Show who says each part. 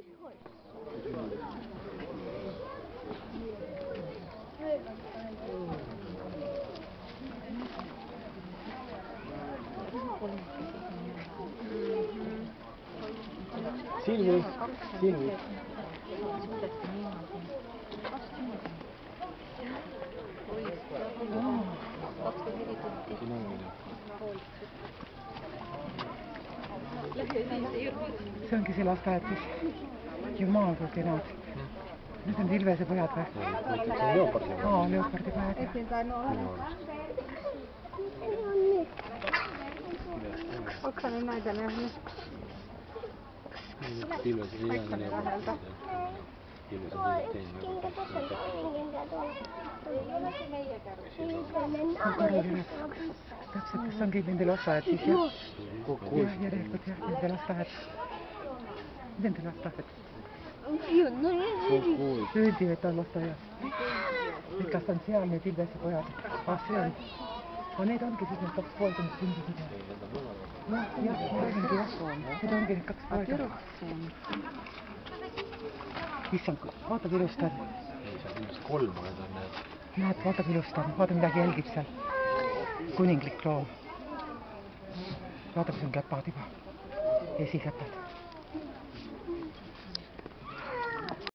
Speaker 1: Silmi.
Speaker 2: See ongi see lasteaed siis. Jumal, kui kenad. Need on ilvesepojad või?
Speaker 1: See on leopardipojad.
Speaker 2: Leopardipojad.
Speaker 3: Et niitä aina ole. Onko ne näitä nähnyt? Kaikkonen läheltä.
Speaker 2: Täpselt, kas ongi nende lasteaed siis jah? Järelikult jah, nende lasteaed. Nende lasteaed. Öeldi, et on lasteaed. Et kas on seal need ilvesepojad? See on. Aga need ongi siis need 2 poega, mis sündisid. Jah, ma räägingi jah. Need ongi need 2 poega. Issand, vaata kui ilust on.
Speaker 1: Ei, seal ilmselt 3 poega on need.
Speaker 2: Näed, vaata kui ilust on. Vaata midagi jälgib seal. Kuninglik loom. Vaata, kus on käpad juba. Esikäpad.